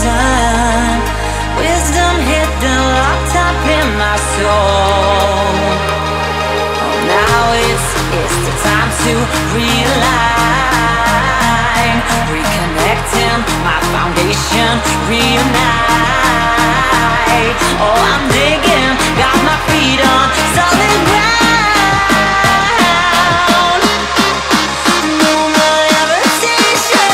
frozen. Wisdom hidden, locked up in my soul. Oh, now it's the time to realign, reconnecting my foundation, reunite. Oh, I'm digging, got my feet on solid ground. No more levitation.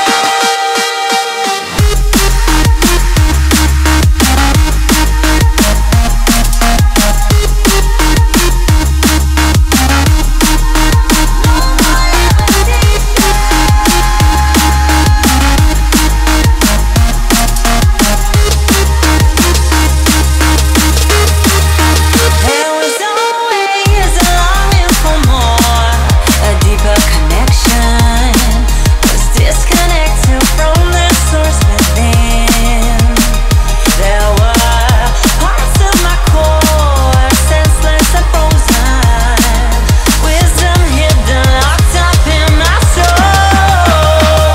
There was always a longing for more, a deeper connection. Was disconnected from the source within. There were parts of my core, senseless and frozen. Wisdom hidden, locked up in my soul.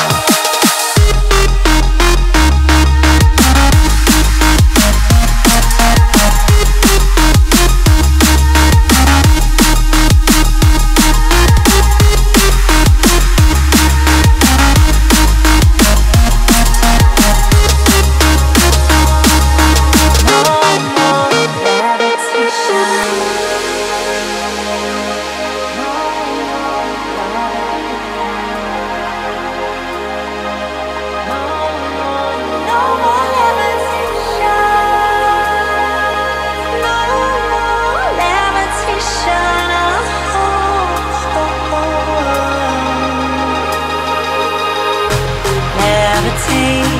No more levitation. No more levitation. No more levitation. Levitate.